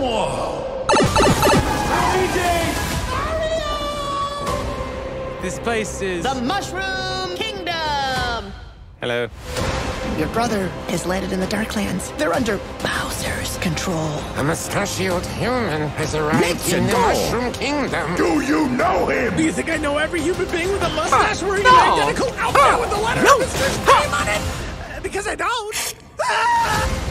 Whoa! This place is... The Mushroom Kingdom! Hello. Your brother is landed in the Darklands. They're under Bowser's control. A mustachioed human has arrived in the Mushroom Kingdom. Do you know him? Do you think I know every human being with a mustache wearing an identical outfit with the letter of his first name on it? Because I don't.